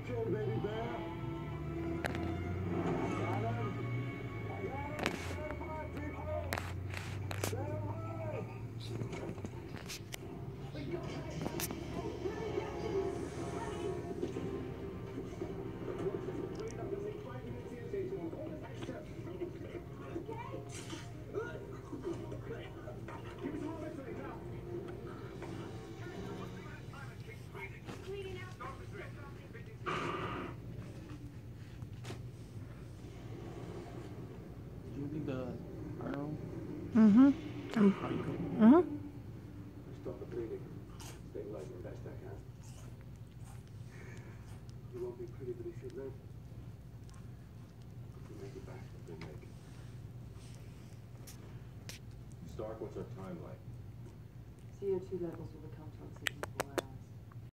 Okay, baby bear. Got him. I got him. Stand by, people. Stand by. Do you think the arrow? Mm-hmm. Mm-hmm. Stop the bleeding. Stay alive the best I can. You won't be pretty, but he should live. If we make it back, we'll make it. Stark, what's our timeline? CO2 levels will become